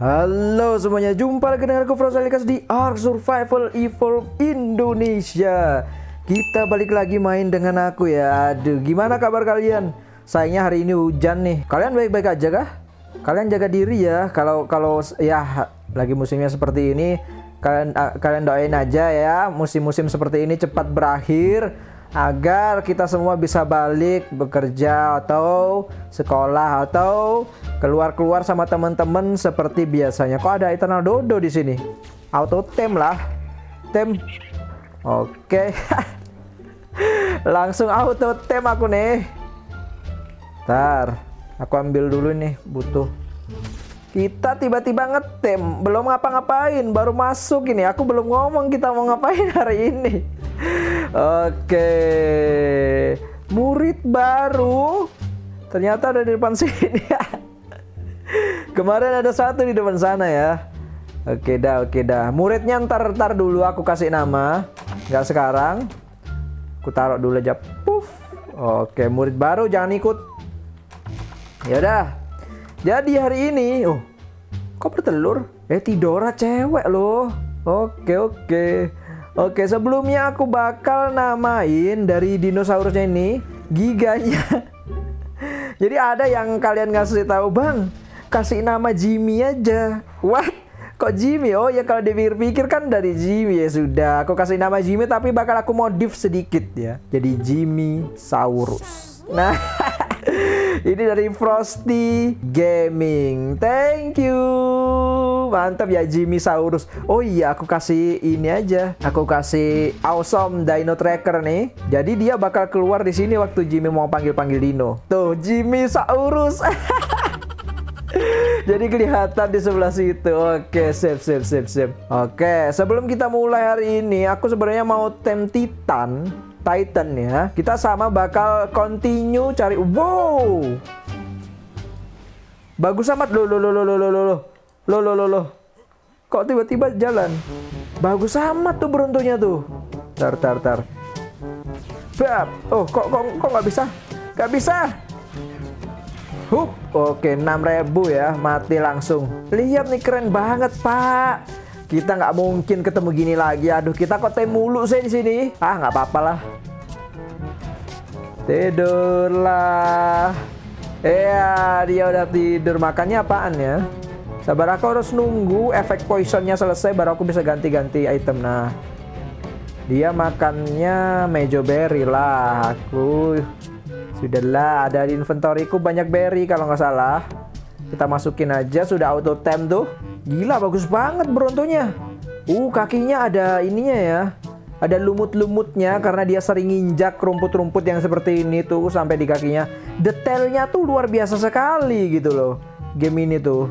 Halo semuanya, jumpa lagi dengan aku Frosalikas di Ark Survival Evolve Indonesia. Kita balik lagi main dengan aku ya. Aduh, gimana kabar kalian? Sayangnya hari ini hujan nih. Kalian baik-baik aja kah? Kalian jaga diri ya. Kalau ya lagi musimnya seperti ini, kalian doain aja ya musim-musim seperti ini cepat berakhir, agar kita semua bisa balik bekerja atau sekolah atau keluar-keluar sama teman-teman seperti biasanya. Kok ada Eternal Dodo di sini? Auto tem lah. Tem. Oke. Langsung auto tem aku nih. Ntar aku ambil dulu nih, butuh. Kita tiba-tiba ngetem, belum ngapa-ngapain, baru masuk ini. Aku belum ngomong kita mau ngapain hari ini. Oke, murid baru ternyata ada di depan sini. Kemarin ada satu di depan sana ya. Oke dah. Muridnya ntar dulu aku kasih nama, nggak sekarang. Aku taruh dulu aja. Puff. Oke, murid baru jangan ikut. Ya udah. Jadi hari ini, kok bertelur? Tidora cewek loh. Oke, sebelumnya aku bakal namain dari dinosaurusnya ini giganya. Jadi ada yang kalian ngasih tahu, Bang, kasih nama Jimmy aja. What? Kok Jimmy? Oh ya, kalau dipikir-pikir kan dari Jimmy ya sudah. Aku kasih nama Jimmy tapi bakal aku modif sedikit ya. Jadi Jimmy Saurus. Nah, ini dari Frosty Gaming. Thank you. Mantap ya Jimmy Saurus. Oh iya, aku kasih ini aja. Aku kasih Awesome Dino Tracker nih. Jadi dia bakal keluar di sini waktu Jimmy mau panggil-panggil dino. Tuh, Jimmy Saurus. Jadi kelihatan di sebelah situ. Oke, sip. Oke, sebelum kita mulai hari ini, aku sebenarnya mau tem Titan ya. Kita sama bakal continue cari. Wow, bagus amat loh. Kok tiba-tiba jalan? Bagus amat tuh beruntungnya tuh. Tar. Bap. Oh, kok nggak bisa? Nggak bisa. Hup. Oke, 6.000 ya, mati langsung. Lihat nih, keren banget, Pak. Kita nggak mungkin ketemu gini lagi. Aduh, kita kok tem mulu sih di sini. Nggak apa-apa lah. Tidurlah. Iya, dia udah tidur. Makannya apaan ya? Sabar, aku harus nunggu efek poisonnya selesai baru aku bisa ganti-ganti item. Nah, dia makannya Mejo Berry lah. Aku sudahlah, ada di inventoryku banyak berry kalau nggak salah. Kita masukin aja, sudah auto tem tuh. Gila, bagus banget beruntungnya. Kakinya ada ininya ya. Ada lumut-lumutnya karena dia sering nginjak rumput-rumput yang seperti ini tuh sampai di kakinya. Detailnya tuh luar biasa sekali gitu loh. Game ini tuh.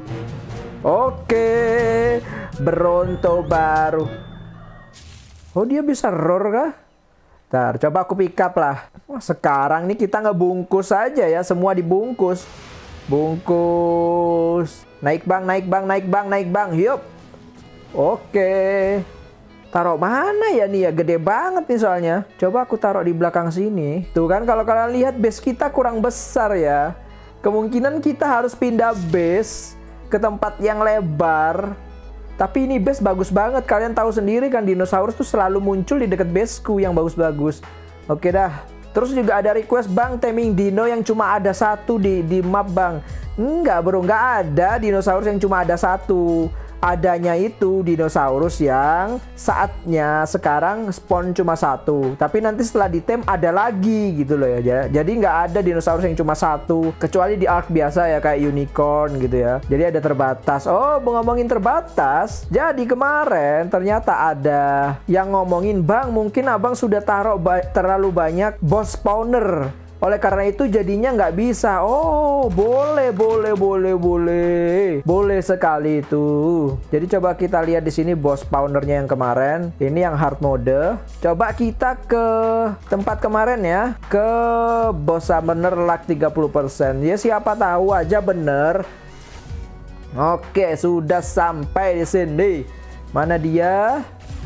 Oke, Bronto baru. Oh, dia bisa roar kah? Ntar, coba aku pick up lah. Wah, sekarang nih kita ngebungkus aja ya. Semua dibungkus. Bungkus. Naik bang. Yup. Oke. Taruh mana ya nih ya? Gede banget nih soalnya. Coba aku taruh di belakang sini. Tuh kan, kalau kalian lihat base kita kurang besar ya. Kemungkinan kita harus pindah base ke tempat yang lebar. Tapi ini base bagus banget. Kalian tahu sendiri kan, dinosaurus tuh selalu muncul di dekat baseku yang bagus-bagus. Oke dah. Terus juga ada request, Bang, taming dino yang cuma ada satu di map, Bang. Enggak bro, nggak ada dinosaurus yang cuma ada satu. Adanya itu dinosaurus yang saatnya sekarang spawn cuma satu. Tapi nanti setelah ditem ada lagi gitu loh ya. Jadi nggak ada dinosaurus yang cuma satu. Kecuali di Ark biasa ya, kayak unicorn gitu ya. Jadi ada terbatas. Oh, ngomongin terbatas. Jadi kemarin ternyata ada yang ngomongin, Bang, mungkin abang sudah taruh terlalu banyak boss spawner. Oleh karena itu jadinya nggak bisa. Oh, boleh sekali itu. Jadi coba kita lihat di sini boss spawnernya yang kemarin. Ini yang hard mode. Coba kita ke tempat kemarin ya, ke boss summoner luck 30%. Ya siapa tahu aja bener. Oke, sudah sampai di sini. Mana dia?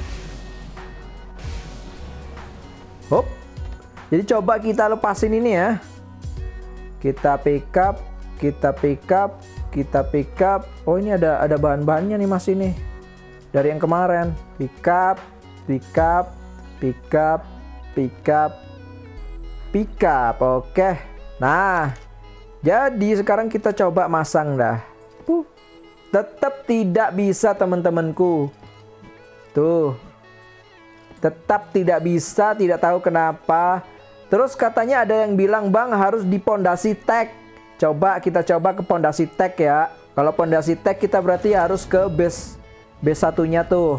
Hop. Jadi coba kita lepasin ini ya. Kita pick up, Kita pick up. Oh, ini ada bahan-bahannya nih Mas ini. Dari yang kemarin. Pick up, pick up, pick up, pick up, pick up. Oke. Nah, jadi sekarang kita coba masang dah. Tetap tidak bisa teman-temanku. Tuh. Tetap tidak bisa, tidak tahu kenapa. Terus katanya ada yang bilang, Bang, harus di pondasi tag. Coba kita coba ke pondasi tag ya. Kalau pondasi tag kita berarti harus ke base satunya tuh.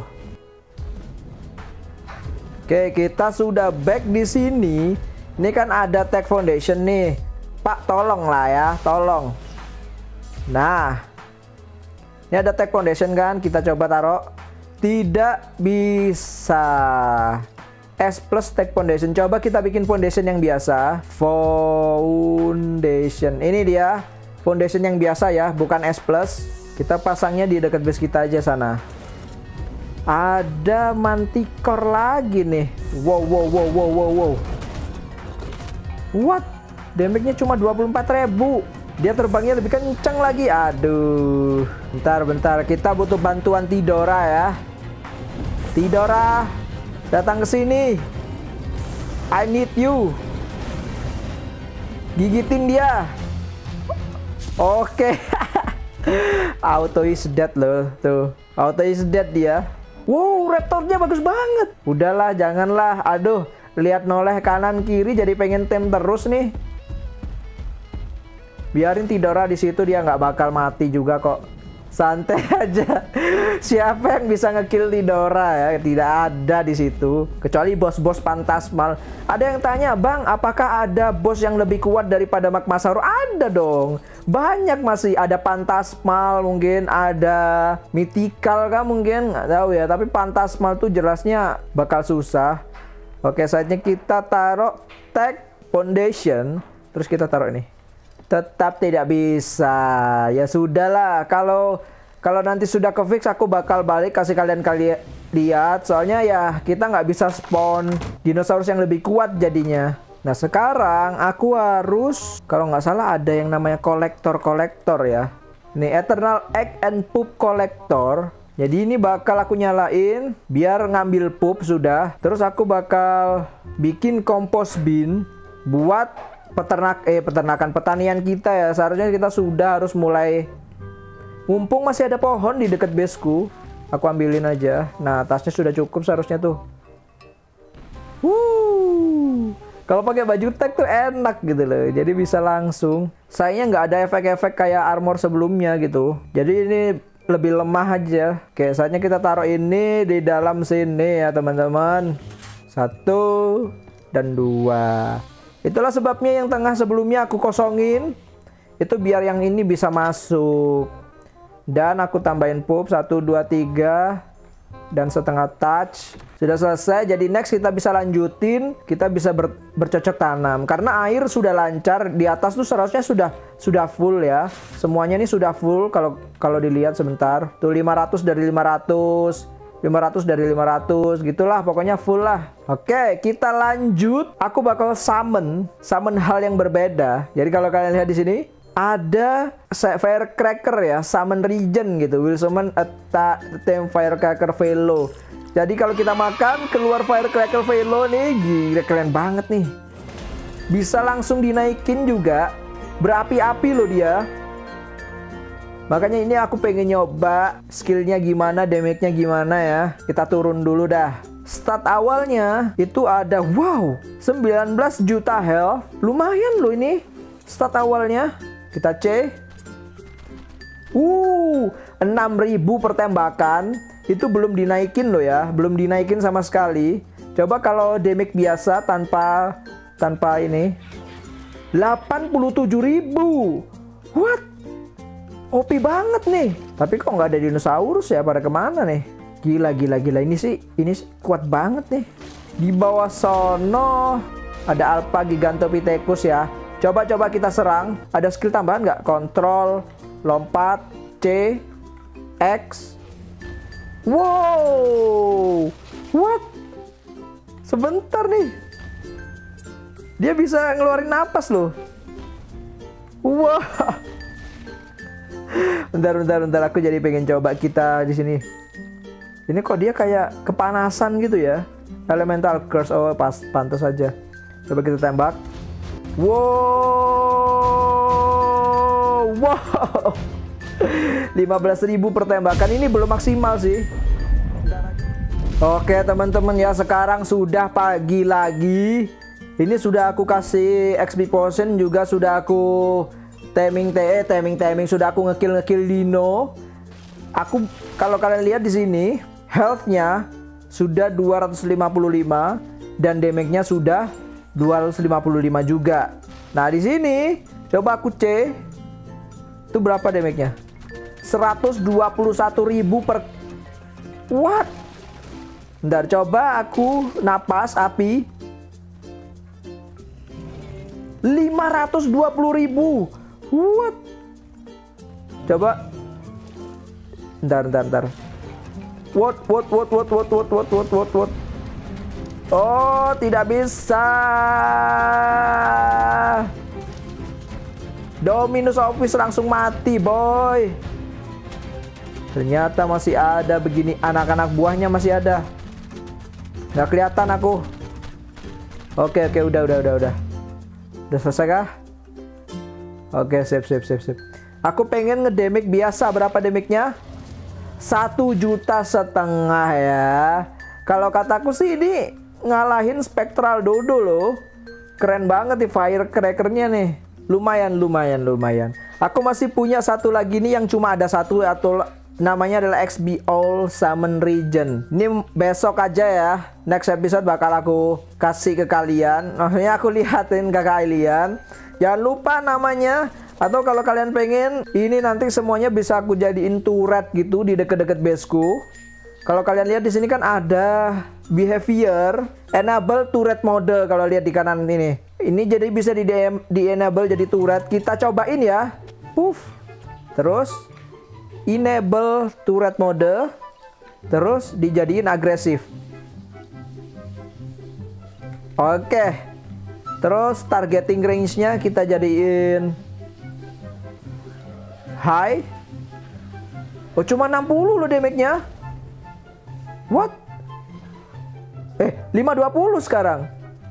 Oke, kita sudah back di sini. Ini kan ada tag foundation nih. Pak, tolong lah ya, tolong. Nah, ini ada tag foundation kan, kita coba taruh. Tidak bisa. S plus tag foundation. Coba kita bikin foundation yang biasa. Foundation. Ini dia foundation yang biasa ya, bukan S plus. Kita pasangnya di dekat base kita aja sana. Ada manticore lagi nih. Wow. What? Damage-nya cuma 24.000. Dia terbangnya lebih kencang lagi. Aduh. Bentar. Kita butuh bantuan Tidora ya. Tidora, datang ke sini. I need you. Gigitin dia. Oke. Auto is dead loh. Tuh. Auto is dead dia. Wow, raptornya bagus banget. Udahlah, janganlah. Aduh, lihat noleh kanan kiri jadi pengen tem terus nih. Biarin Tidora di situ, dia nggak bakal mati juga kok. Santai aja. Siapa yang bisa ngekill Tidora ya? Tidak ada di situ. Kecuali bos-bos Phantasmal. Ada yang tanya, Bang, apakah ada bos yang lebih kuat daripada Magmasaurus? Ada dong. Banyak masih. Ada Phantasmal mungkin. Ada Mythical kah mungkin. Nggak tahu ya. Tapi Phantasmal tuh jelasnya bakal susah. Oke, saatnya kita taruh tag foundation. Terus kita taruh ini. Tetap tidak bisa. Ya sudahlah. Kalau nanti sudah ke fix, aku bakal balik kasih kalian lihat. Soalnya ya kita nggak bisa spawn dinosaurus yang lebih kuat jadinya. Nah sekarang aku harus, kalau nggak salah ada yang namanya kolektor ya. Ini Eternal Egg and Poop Collector. Jadi ini bakal aku nyalain biar ngambil poop sudah. Terus aku bakal bikin compost bin buat pertanian kita ya. Seharusnya kita sudah harus mulai. Mumpung masih ada pohon di dekat baseku, aku ambilin aja. Nah, tasnya sudah cukup seharusnya tuh. Kalau pakai baju tag tuh enak gitu loh. Jadi bisa langsung. Sayangnya nggak ada efek-efek kayak armor sebelumnya gitu. Jadi ini lebih lemah aja. Oke, saatnya kita taruh ini di dalam sini ya teman-teman. 1 dan 2. Itulah sebabnya yang tengah sebelumnya aku kosongin. Itu biar yang ini bisa masuk. Dan aku tambahin poop 1, 2, 3. Dan setengah touch. Sudah selesai. Jadi next kita bisa lanjutin. Kita bisa bercocok tanam. Karena air sudah lancar. Di atas tuh seharusnya sudah full ya. Semuanya ini sudah full. Kalau dilihat sebentar. Tuh 500 dari 500. 500 dari 500 gitulah, pokoknya full lah. Oke, kita lanjut. Aku bakal summon hal yang berbeda. Jadi kalau kalian lihat di sini ada firecracker ya, summon regen gitu. Will summon a tame firecracker velo. Jadi kalau kita makan keluar firecracker velo nih, gila keren banget nih. Bisa langsung dinaikin juga. Berapi-api loh dia. Makanya ini aku pengen nyoba skillnya gimana, damage-nya gimana ya. Kita turun dulu dah. Stat awalnya itu ada, wow, 19 juta health. Lumayan loh ini stat awalnya. Kita C. 6.000 per tembakan. Itu belum dinaikin loh ya. Belum dinaikin sama sekali. Coba kalau damage biasa tanpa ini. 87.000. What? OP banget nih. Tapi kok nggak ada dinosaurus ya, pada kemana nih? Gila. Ini sih kuat banget nih. Di bawah sono ada Alpha Gigantopithecus ya. Coba kita serang. Ada skill tambahan nggak? Kontrol, lompat, C, X. Wow, what? Sebentar nih. Dia bisa ngeluarin napas loh. Wah. Bentar, aku jadi pengen coba kita di sini. Ini kok dia kayak kepanasan gitu ya. Elemental curse, oh pantas saja. Coba kita tembak. Wow, 15.000 per tembakan, ini belum maksimal sih. Oke teman-teman ya, sekarang sudah pagi lagi. Ini sudah aku kasih XP potion, juga sudah aku taming sudah aku ngekill Dino. Aku kalau kalian lihat di sini, health-nya sudah 255 dan damage-nya sudah 255 juga. Nah, di sini coba aku C. Itu berapa damage-nya? 121.000 per. What? Bentar, coba aku napas api. 520.000. What? Coba. Bentar. What? Oh, tidak bisa. Dominus Office langsung mati, boy. Ternyata masih ada begini, anak-anak buahnya masih ada. Nggak kelihatan aku. Oke, udah. Udah selesai kah? Oke, sip. Aku pengen ngedamage biasa. Berapa damage-nya? 1,5 juta ya. Kalau kataku sih ini ngalahin Spectral Dodo loh. Keren banget nih firecracker-nya nih. Lumayan. Aku masih punya satu lagi nih yang cuma ada satu, atau namanya adalah XB All Summon Region. Ini besok aja ya. Next episode bakal aku kasih ke kalian. Maksudnya aku lihatin ke kalian. Jangan lupa namanya. Atau kalau kalian pengen, ini nanti semuanya bisa aku jadiin turret gitu di deket-deket baseku. Kalau kalian lihat di sini kan ada behavior enable turret mode. Kalau lihat di kanan ini jadi bisa di enable jadi turret. Kita cobain ya. Puff. Terus enable turret mode. Terus dijadiin agresif. Oke. Terus targeting range-nya kita jadiin high. Oh, cuma 60 loh damage-nya. What? 520 sekarang.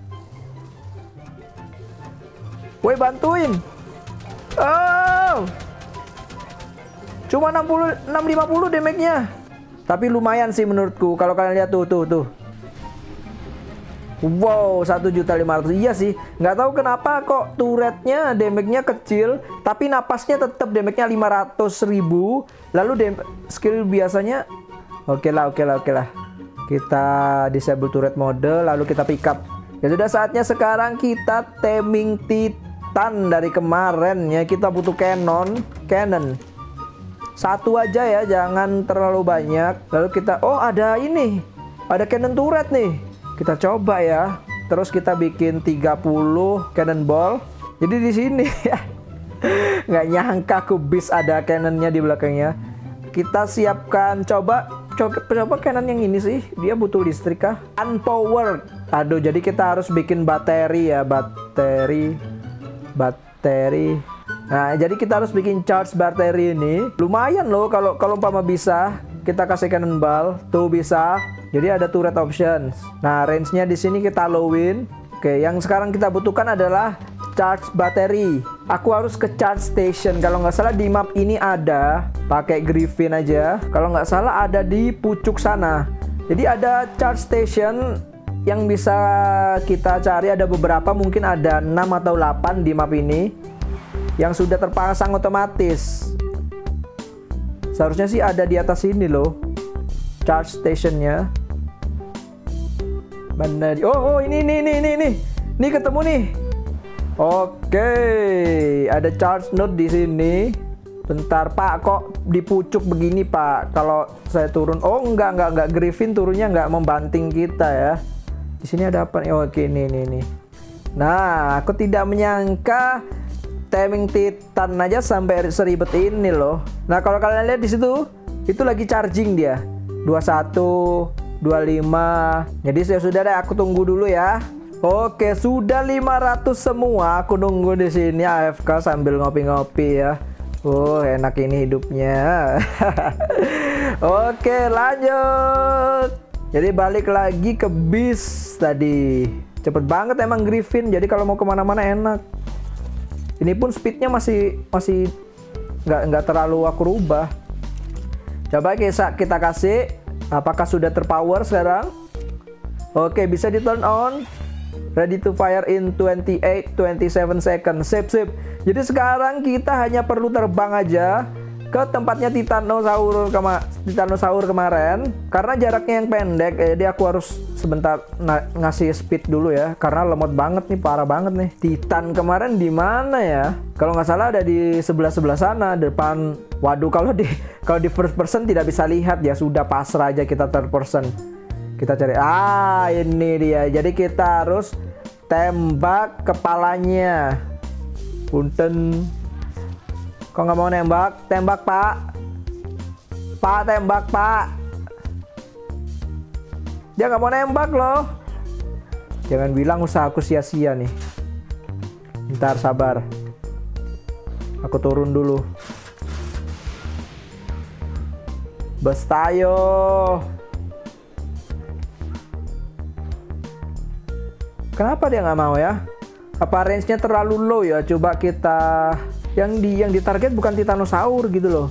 Woi, bantuin. Oh. Cuma 650 damage-nya. Tapi lumayan sih menurutku. Kalau kalian lihat tuh. Wow, 1.500.000. Iya sih, nggak tahu kenapa kok turretnya damage-nya kecil, tapi napasnya tetap damage-nya 500.000. Lalu skill biasanya oke lah. Kita disable turret mode, lalu kita pick up. Ya sudah, saatnya sekarang kita taming Titan dari kemarin ya. Kita butuh cannon. Satu aja ya, jangan terlalu banyak. Lalu kita, oh ada ini, ada cannon turret nih. Kita coba ya. Terus kita bikin 30 cannonball. Jadi di sini ya. Nggak nyangka kubis ada cannonnya di belakangnya. Kita siapkan, coba cannon yang ini sih. Dia butuh listrik kah? Unpowered. Aduh, jadi kita harus bikin bateri ya. Bateri. Nah, jadi kita harus bikin charge bateri ini. Lumayan loh kalau umpama bisa. Kita kasih cannonball. Tuh bisa. Jadi ada turret options. Nah, range-nya di sini kita lowin. Oke, yang sekarang kita butuhkan adalah charge bateri. Aku harus ke charge station. Kalau nggak salah di map ini ada. Pakai Griffin aja. Kalau nggak salah ada di pucuk sana. Jadi ada charge station yang bisa kita cari. Ada beberapa, mungkin ada 6 atau 8 di map ini. Yang sudah terpasang otomatis. Seharusnya sih ada di atas ini loh. Charge stationnya. Mana? Oh, ini ketemu nih. Oke, ada charge node di sini. Bentar, Pak, kok di pucuk begini, Pak? Kalau saya turun, oh enggak, Griffin turunnya enggak membanting kita ya. Di sini ada apa nih? Oke, ini. Nah, aku tidak menyangka taming Titan aja sampai seribet ini loh. Nah, kalau kalian lihat di situ, itu lagi charging dia. 21, 25. Jadi sudah deh, aku tunggu dulu ya. Oke, sudah 500 semua. Aku nunggu di sini AFK sambil ngopi-ngopi ya. Enak ini hidupnya. Oke, lanjut. Jadi balik lagi ke bis tadi. Cepet banget emang Griffin. Jadi kalau mau kemana-mana enak. Ini pun speednya masih nggak terlalu aku rubah. Coba kita kasih. Apakah sudah terpower sekarang? Oke, bisa di turn on. Ready to fire in 27 seconds. Sip. Jadi sekarang kita hanya perlu terbang aja ke tempatnya Titanosaur kemarin. Karena jaraknya yang pendek, jadi aku harus sebentar ngasih speed dulu ya. Karena lemot banget nih, parah banget nih. Titan kemarin di mana ya? Kalau nggak salah ada di sebelah sana depan. Waduh, kalau di first person tidak bisa lihat ya, sudah pasrah aja kita third person. Kita cari, ini dia. Jadi kita harus tembak kepalanya. Punten. Kok nggak mau nembak? Tembak, Pak. Pak, tembak, Pak. Dia nggak mau nembak loh. Jangan bilang usahaku sia-sia nih. Ntar, sabar. Aku turun dulu. Bestayo. Kenapa dia nggak mau ya? Apa range-nya terlalu low ya? Coba kita yang di target bukan Titanosaur gitu loh.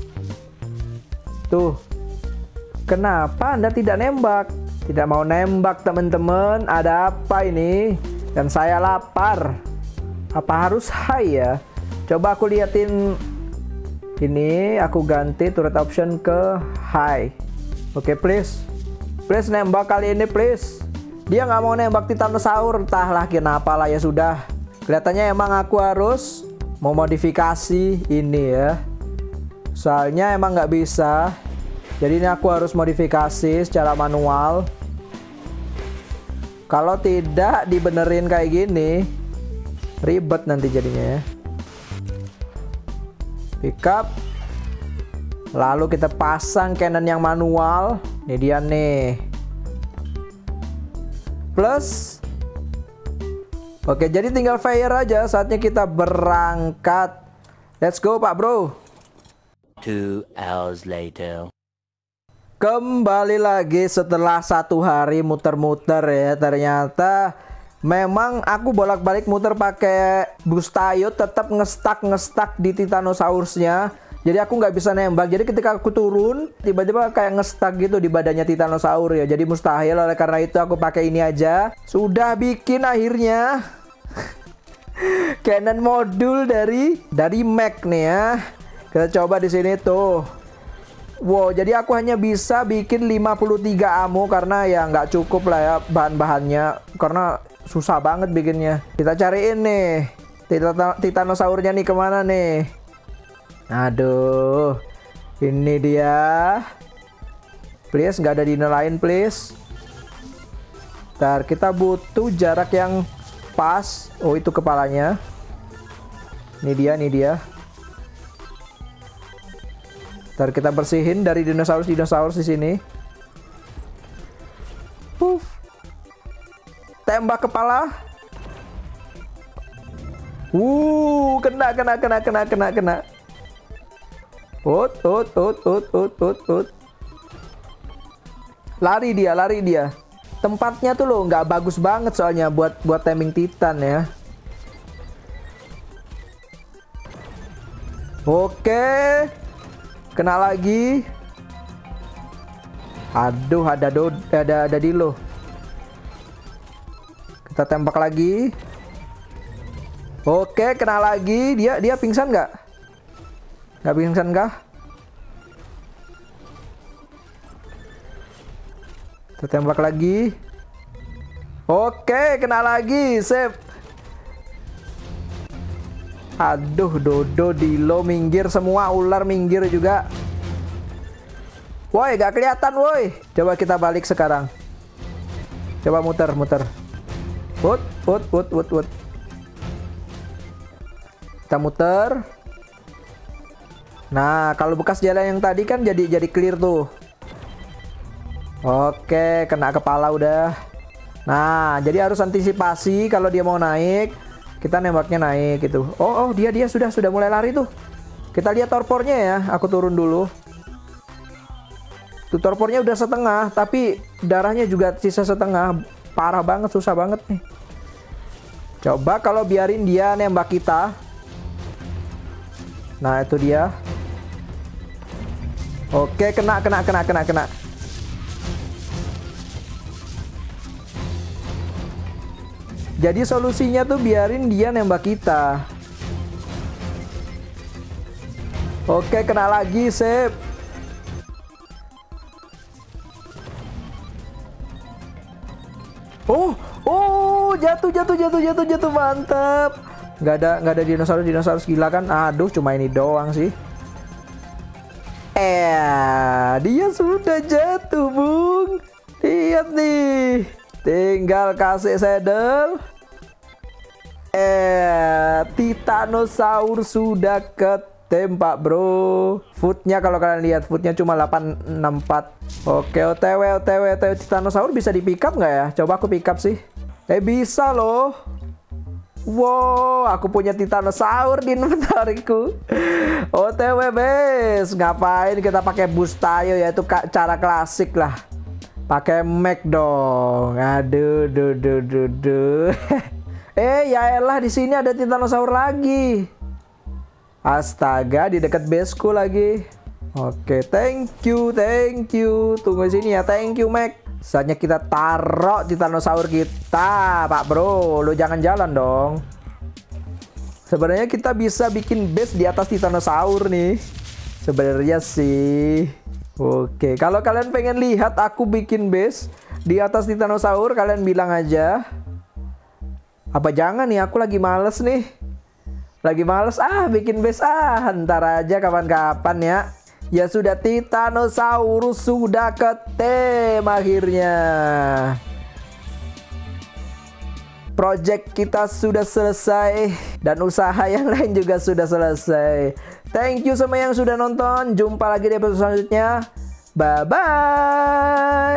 Tuh. Kenapa Anda tidak nembak? Tidak mau nembak, teman-teman. Ada apa ini? Dan saya lapar. Apa harus high ya? Coba aku liatin ini, aku ganti turret option ke high. Oke, please. Please nembak kali ini, please. Dia nggak mau nembak Titanosaur, entahlah kenapa lah, ya sudah. Kelihatannya emang aku harus mau modifikasi ini ya. Soalnya emang nggak bisa. Jadi ini aku harus modifikasi secara manual. Kalau tidak dibenerin kayak gini, ribet nanti jadinya ya. Pick up. Lalu kita pasang cannon yang manual. Ini dia nih. Plus. Oke, jadi tinggal fire aja. Saatnya kita berangkat. Let's go, Pak Bro. 2 hours later. Kembali lagi setelah 1 hari muter-muter ya. Ternyata memang aku bolak-balik muter pakai Bustayo, tetap ngestak di Titanosaurusnya. Jadi aku nggak bisa nembak. Jadi ketika aku turun, tiba-tiba kayak ngestak gitu di badannya Titanosaur ya. Jadi mustahil. Oleh karena itu aku pakai ini aja. Sudah bikin akhirnya cannon modul dari Mac nih ya. Kita coba di sini tuh. Wow, jadi aku hanya bisa bikin 53 ammo karena ya nggak cukup lah ya bahan-bahannya. Karena susah banget bikinnya. Kita cariin nih Titanosaurnya nih, kemana nih? Aduh, ini dia. Please, nggak ada dino lain, please. Ntar kita butuh jarak yang pas. Oh, itu kepalanya. Ini dia. Ntar kita bersihin dari dinosaurus di sini. Tembak kepala. Kena. Lari dia. Tempatnya tuh loh nggak bagus banget soalnya buat taming Titan ya. Oke. Kena lagi. Aduh, ada Dilo. Kita tembak lagi. Oke, kena lagi. Dia pingsan nggak? Nggak pingsan kah? Kita tembak lagi. Oke, kena lagi. Sip. Aduh, Dodo, Dilo minggir semua. Ular minggir juga. Woi, gak kelihatan woi. Coba kita balik sekarang. Coba muter. Put. Kita muter. Nah, kalau bekas jalan yang tadi kan jadi clear tuh. Oke, kena kepala udah. Nah, jadi harus antisipasi kalau dia mau naik, kita nembaknya naik gitu. Oh, dia sudah mulai lari tuh. Kita lihat torpornya ya. Aku turun dulu. Tuh torpornya udah setengah, tapi darahnya juga sisa setengah. Parah banget, susah banget nih. Coba kalau biarin dia nembak kita. Nah, itu dia. Oke, kena. Jadi solusinya tuh biarin dia nembak kita. Oke, kena lagi, sip. Oh, jatuh, mantap. Nggak ada dinosaurus gila kan? Aduh, cuma ini doang sih. Dia sudah jatuh, Bung. Lihat nih. Tinggal kasih saddle. Titanosaurus sudah ketembak, bro. Footnya kalau kalian lihat, footnya cuma 864. Oke, OTW Titanosaurus bisa di pick up nggak ya? Coba aku pick up sih. Bisa loh. Wow, aku punya Titanosaurus di inventoriku. OTW bes. Ngapain kita pakai boost tayo, yaitu cara klasik lah. Pakai Mac dong. Aduh. Ya elah, di sini ada Titanosaurus lagi. Astaga, di dekat baseku lagi. Oke, thank you. Tunggu sini ya, thank you Mac. Saatnya kita taruh Titanosaurus kita, Pak Bro. Lo jangan jalan dong. Sebenarnya kita bisa bikin base di atas Titanosaurus nih. Sebenarnya sih. Oke, kalau kalian pengen lihat aku bikin base di atas Titanosaurus, kalian bilang aja. Apa jangan nih, aku lagi males nih. Bikin base ntar aja kapan-kapan ya. Ya sudah, Titanosaurus sudah ketem akhirnya. Project kita sudah selesai dan usaha yang lain juga sudah selesai. Thank you semua yang sudah nonton. Jumpa lagi di episode selanjutnya. Bye bye.